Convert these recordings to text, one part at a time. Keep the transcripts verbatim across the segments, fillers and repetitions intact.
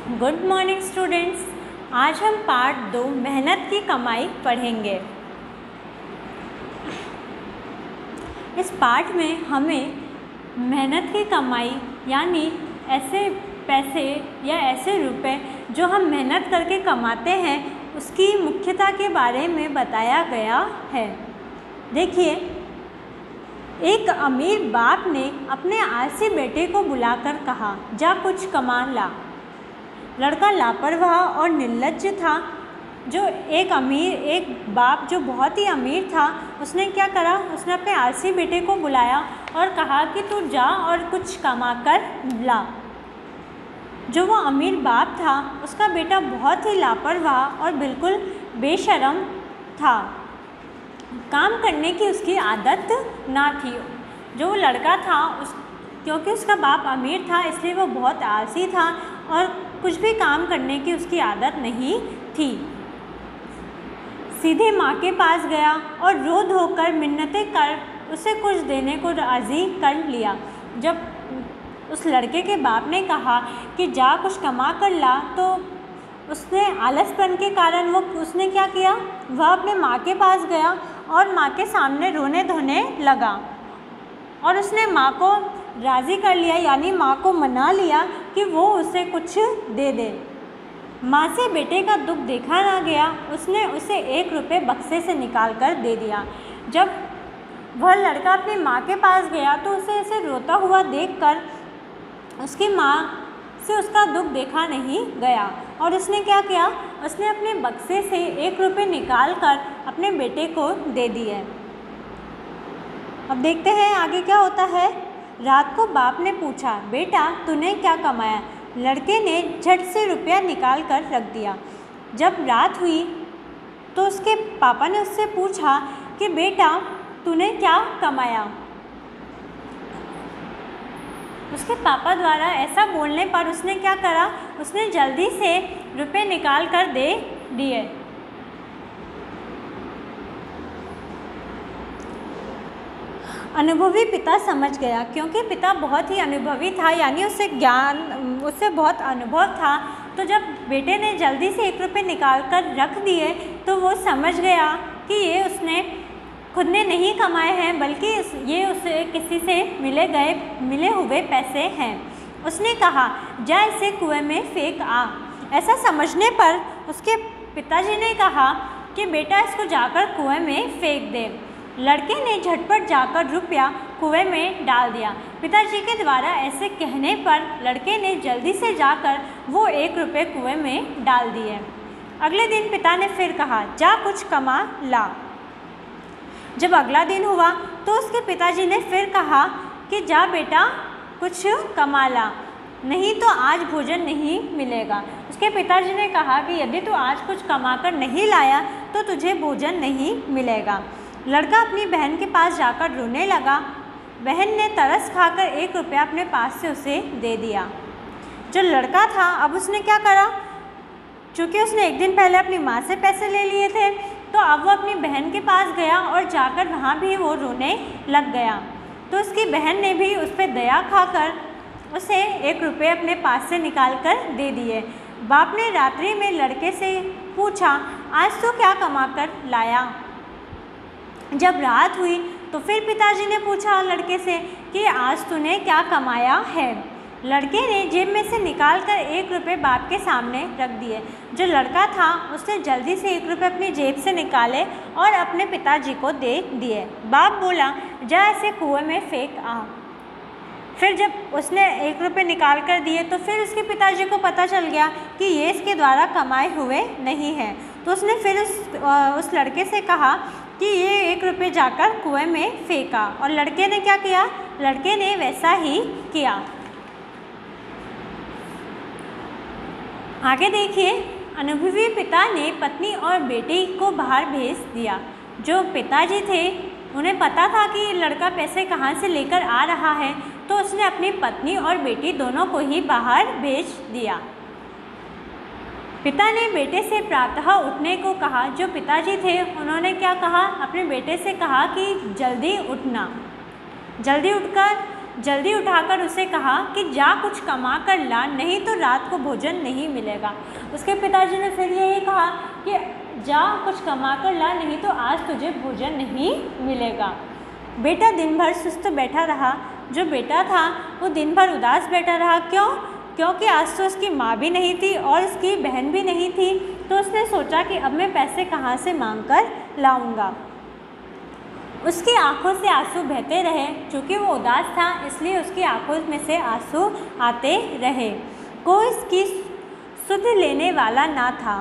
Good morning students. आज हम part दो मेहनत की कमाई पढ़ेंगे। इस पार्ट में हमें मेहनत की कमाई यानी ऐसे पैसे या ऐसे रुपए जो हम मेहनत करके कमाते हैं उसकी मुख्यता के बारे में बताया गया है। देखिए, एक अमीर बाप ने अपने आलसी बेटे को बुलाकर कहा, जा कुछ कमा ला। लड़का लापरवाह और निर्लज्ज था। जो एक अमीर एक बाप जो बहुत ही अमीर था, उसने क्या करा, उसने अपने आलसी बेटे को बुलाया और कहा कि तू जा और कुछ कमा कर ला। जो वो अमीर बाप था, उसका बेटा बहुत ही लापरवाह और बिल्कुल बेशर्म था। काम करने की उसकी आदत ना थी। जो लड़का था उस क्योंकि उसका बाप अमीर था, इसलिए वो बहुत आलसी था और कुछ भी काम करने की उसकी आदत नहीं थी। सीधे माँ के पास गया और रो धोकर मिन्नतें कर उसे कुछ देने को राज़ी कर लिया। जब उस लड़के के बाप ने कहा कि जा कुछ कमा कर ला, तो उसने आलसपन के कारण वो उसने क्या किया, वह अपने माँ के पास गया और माँ के सामने रोने धोने लगा और उसने माँ को राज़ी कर लिया, यानी माँ को मना लिया कि वो उसे कुछ दे दे। माँ से बेटे का दुख देखा ना गया, उसने उसे एक रुपये बक्से से निकाल कर दे दिया। जब वह लड़का अपनी माँ के पास गया तो उसे ऐसे रोता हुआ देखकर उसकी माँ से उसका दुख देखा नहीं गया और उसने क्या किया, उसने अपने बक्से से एक रुपये निकाल कर अपने बेटे को दे दिए। अब देखते हैं आगे क्या होता है। रात को बाप ने पूछा, बेटा तूने क्या कमाया? लड़के ने झट से रुपया निकाल कर रख दिया। जब रात हुई तो उसके पापा ने उससे पूछा कि बेटा तूने क्या कमाया? उसके पापा द्वारा ऐसा बोलने पर उसने क्या करा, उसने जल्दी से रुपए निकाल कर दे दिए। अनुभवी पिता समझ गया, क्योंकि पिता बहुत ही अनुभवी था, यानी उससे ज्ञान उससे बहुत अनुभव था। तो जब बेटे ने जल्दी से एक रुपये निकाल कर रख दिए तो वो समझ गया कि ये उसने खुद ने नहीं कमाए हैं, बल्कि ये उसे किसी से मिले गए मिले हुए पैसे हैं। उसने कहा, जा इसे कुएं में फेंक आ। ऐसा समझने पर उसके पिताजी ने कहा कि बेटा इसको जाकर कुएं में फेंक दे। लड़के ने झटपट जाकर रुपया कुएं में डाल दिया। पिताजी के द्वारा ऐसे कहने पर लड़के ने जल्दी से जाकर वो एक रुपये कुएं में डाल दिए। अगले दिन पिता ने फिर कहा, जा कुछ कमा ला। जब अगला दिन हुआ तो उसके पिताजी ने फिर कहा कि जा बेटा कुछ कमा ला, नहीं तो आज भोजन नहीं मिलेगा। उसके पिताजी ने कहा कि यदि तू आज कुछ कमा कर नहीं लाया तो तुझे भोजन नहीं मिलेगा। लड़का अपनी बहन के पास जाकर रोने लगा। बहन ने तरस खाकर एक रुपया अपने पास से उसे दे दिया। जो लड़का था, अब उसने क्या करा, चूँकि उसने एक दिन पहले अपनी माँ से पैसे ले लिए थे, तो अब वो अपनी बहन के पास गया और जाकर वहाँ भी वो रोने लग गया। तो उसकी बहन ने भी उस पर दया खाकर उसे एक रुपये अपने पास से निकाल कर दे दिए। बाप ने रात्रि में लड़के से पूछा, आज तू क्या कमा कर लाया? जब रात हुई तो फिर पिताजी ने पूछा लड़के से कि आज तूने क्या कमाया है? लड़के ने जेब में से निकाल कर एक रुपये बाप के सामने रख दिए। जो लड़का था उसने जल्दी से एक रुपये अपनी जेब से निकाले और अपने पिताजी को दे दिए। बाप बोला, जा ऐसे कुएं में फेंक आ। फिर जब उसने एक रुपये निकाल कर दिए तो फिर उसके पिताजी को पता चल गया कि ये इसके द्वारा कमाए हुए नहीं हैं। तो उसने फिर उस उस लड़के से कहा कि ये एक रुपये जाकर कुएं में फेंका, और लड़के ने क्या किया, लड़के ने वैसा ही किया। आगे देखिए, अनुभवी पिता ने पत्नी और बेटी को बाहर भेज दिया। जो पिताजी थे उन्हें पता था कि लड़का पैसे कहाँ से लेकर आ रहा है, तो उसने अपनी पत्नी और बेटी दोनों को ही बाहर भेज दिया। पिता ने बेटे से प्रातः उठने को कहा। जो पिताजी थे उन्होंने क्या कहा, अपने बेटे से कहा कि जल्दी उठना। जल्दी उठकर जल्दी उठाकर उसे कहा कि जा कुछ कमा कर ला, नहीं तो रात को भोजन नहीं मिलेगा। उसके पिताजी ने फिर यही कहा कि जा कुछ कमा कर ला, नहीं तो आज तुझे भोजन नहीं मिलेगा। बेटा दिन भर सुस्त बैठा रहा। जो बेटा था वो दिन भर उदास बैठा रहा। क्यों? क्योंकि आज तो उसकी माँ भी नहीं थी और उसकी बहन भी नहीं थी। तो उसने सोचा कि अब मैं पैसे कहाँ से मांग कर लाऊंगा। उसकी आंखों से आंसू बहते रहे। चूँकि वो उदास था इसलिए उसकी आंखों में से आंसू आते रहे। कोई इसकी सुध लेने वाला ना था।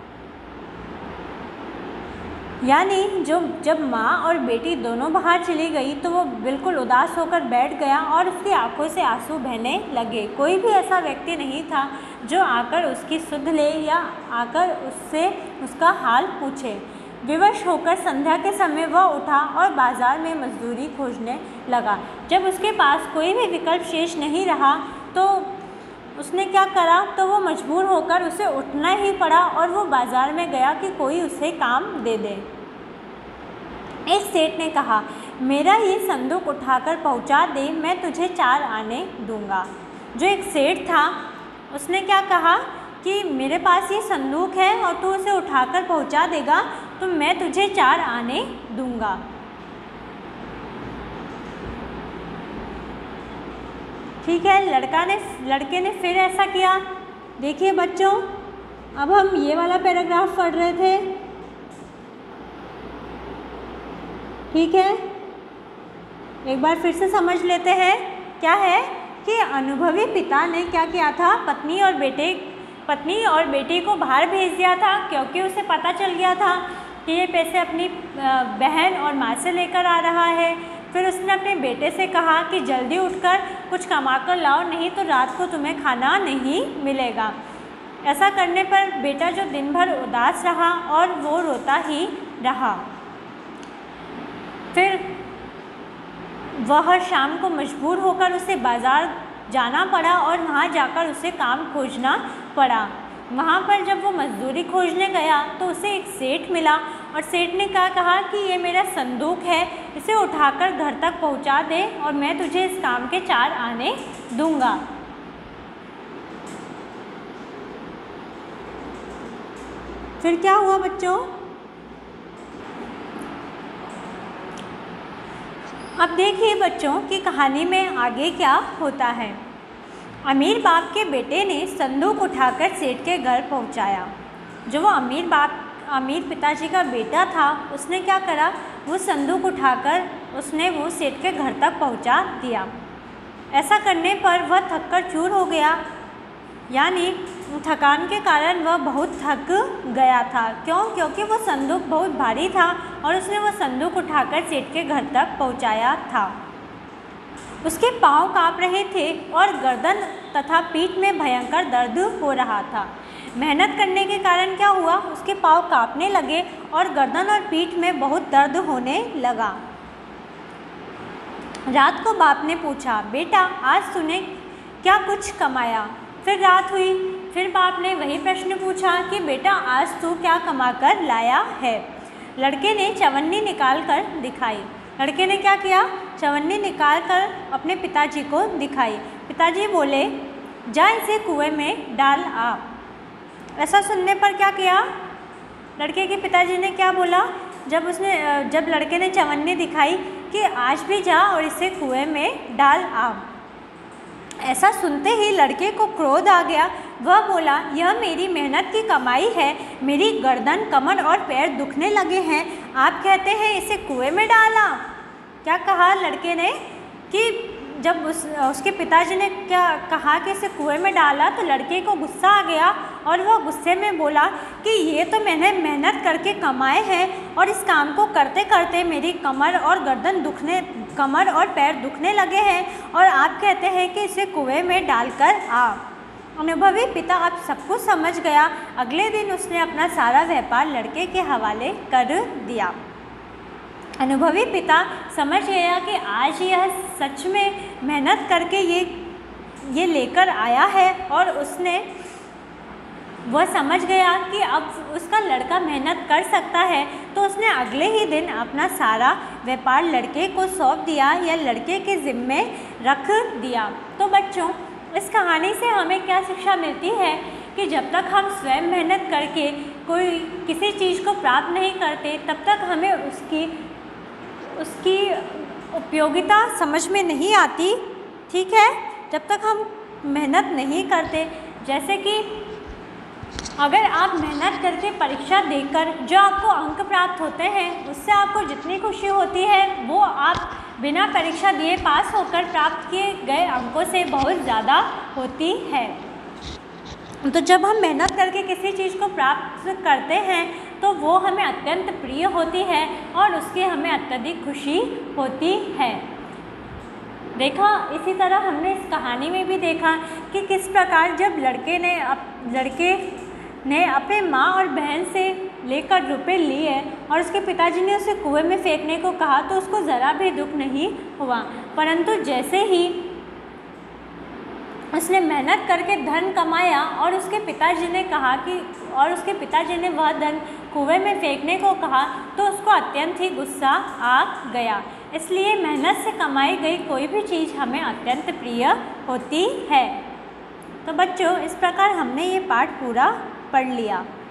यानी जो जब माँ और बेटी दोनों बाहर चली गई तो वो बिल्कुल उदास होकर बैठ गया और उसकी आंखों से आंसू बहने लगे। कोई भी ऐसा व्यक्ति नहीं था जो आकर उसकी सुध ले या आकर उससे उसका हाल पूछे। विवश होकर संध्या के समय वह उठा और बाजार में मजदूरी खोजने लगा। जब उसके पास कोई भी विकल्प शेष नहीं रहा तो उसने क्या करा, तो वो मजबूर होकर उसे उठना ही पड़ा और वो बाजार में गया कि कोई उसे काम दे दे। एक सेठ ने कहा, मेरा ये संदूक उठाकर पहुंचा दे, मैं तुझे चार आने दूंगा। जो एक सेठ था उसने क्या कहा कि मेरे पास ये संदूक है और तू उसे उठाकर पहुंचा देगा तो मैं तुझे चार आने दूंगा। ठीक है, लड़का ने लड़के ने फिर ऐसा किया। देखिए बच्चों, अब हम ये वाला पैराग्राफ पढ़ रहे थे। ठीक है, एक बार फिर से समझ लेते हैं। क्या है कि अनुभवी पिता ने क्या किया था, पत्नी और बेटे पत्नी और बेटी को बाहर भेज दिया था क्योंकि उसे पता चल गया था कि ये पैसे अपनी बहन और माँ से लेकर आ रहा है। फिर उसने अपने बेटे से कहा कि जल्दी उठकर कुछ कमा कर लाओ, नहीं तो रात को तुम्हें खाना नहीं मिलेगा। ऐसा करने पर बेटा जो दिन भर उदास रहा और वो रोता ही रहा। फिर वह शाम को मजबूर होकर उसे बाज़ार जाना पड़ा और वहाँ जाकर उसे काम खोजना पड़ा। वहाँ पर जब वो मजदूरी खोजने गया तो उसे एक सेठ मिला और सेठ ने क्या कहा कि ये मेरा संदूक है, इसे उठाकर घर तक पहुँचा दे और मैं तुझे इस काम के चार आने दूंगा। फिर क्या हुआ बच्चों? अब देखिए बच्चों कि कहानी में आगे क्या होता है। अमीर बाप के बेटे ने संदूक उठाकर सेठ के घर पहुंचाया। जो वो अमीर बाप अमीर पिताजी का बेटा था उसने क्या करा, वो संदूक उठाकर उसने वो सेठ के घर तक पहुंचा दिया। ऐसा करने पर वह थककर चूर हो गया। यानी थकान के कारण वह बहुत थक गया था। क्यों? क्योंकि वो संदूक बहुत भारी था और उसने वो संदूक उठाकर सेठ के घर तक पहुंचाया था। उसके पांव कांप रहे थे और गर्दन तथा पीठ में भयंकर दर्द हो रहा था। मेहनत करने के कारण क्या हुआ, उसके पांव कांपने लगे और गर्दन और पीठ में बहुत दर्द होने लगा। रात को बाप ने पूछा, बेटा आज तूने क्या कुछ कमाया? फिर रात हुई। फिर बाप ने वही प्रश्न पूछा कि बेटा आज तू क्या कमा कर लाया है? लड़के ने चवन्नी निकाल कर दिखाई। लड़के ने क्या किया, चवन्नी निकाल कर अपने पिताजी को दिखाई। पिताजी बोले, जा इसे कुएं में डाल आ। ऐसा सुनने पर क्या किया, लड़के के पिताजी ने क्या बोला, जब उसने जब लड़के ने चवन्नी दिखाई कि आज भी जा और इसे कुएं में डाल आ। ऐसा सुनते ही लड़के को क्रोध आ गया। वह बोला, यह मेरी मेहनत की कमाई है, मेरी गर्दन कमर और पैर दुखने लगे हैं, आप कहते हैं इसे कुएं में डाला। क्या कहा लड़के ने कि जब उस उसके पिताजी ने क्या कहा कि इसे कुएं में डाला तो लड़के को गुस्सा आ गया और वह गुस्से में बोला कि ये तो मैंने मेहनत करके कमाए हैं और इस काम को करते करते मेरी कमर और गर्दन दुखने कमर और पैर दुखने लगे हैं और आप कहते हैं कि इसे कुएं में डालकर आ। अनुभवी पिता अब सब कुछ समझ गया। अगले दिन उसने अपना सारा व्यापार लड़के के हवाले कर दिया। अनुभवी पिता समझ गया कि आज यह सच में मेहनत करके ये ये लेकर आया है और उसने वह समझ गया कि अब उसका लड़का मेहनत कर सकता है, तो उसने अगले ही दिन अपना सारा व्यापार लड़के को सौंप दिया या लड़के के ज़िम्मे रख दिया। तो बच्चों, इस कहानी से हमें क्या शिक्षा मिलती है कि जब तक हम स्वयं मेहनत करके कोई किसी चीज़ को प्राप्त नहीं करते, तब तक हमें उसकी उसकी उपयोगिता समझ में नहीं आती। ठीक है, जब तक हम मेहनत नहीं करते। जैसे कि अगर आप मेहनत करके परीक्षा देकर जो आपको अंक प्राप्त होते हैं, उससे आपको जितनी खुशी होती है वो आप बिना परीक्षा दिए पास होकर प्राप्त किए गए अंकों से बहुत ज़्यादा होती है। तो जब हम मेहनत करके किसी चीज़ को प्राप्त करते हैं तो वो हमें अत्यंत प्रिय होती है और उसकी हमें अत्यधिक खुशी होती है। देखा, इसी तरह हमने इस कहानी में भी देखा कि किस प्रकार जब लड़के ने अप लड़के ने अपने माँ और बहन से लेकर रुपए लिए और उसके पिताजी ने उसे कुएं में फेंकने को कहा, तो उसको ज़रा भी दुख नहीं हुआ। परंतु जैसे ही उसने मेहनत करके धन कमाया और उसके पिताजी ने कहा कि और उसके पिताजी ने वह धन कुएं में फेंकने को कहा, तो उसको अत्यंत ही गुस्सा आ गया। इसलिए मेहनत से कमाई गई कोई भी चीज़ हमें अत्यंत प्रिय होती है। तो बच्चों, इस प्रकार हमने ये पाठ पूरा पढ़ लिया।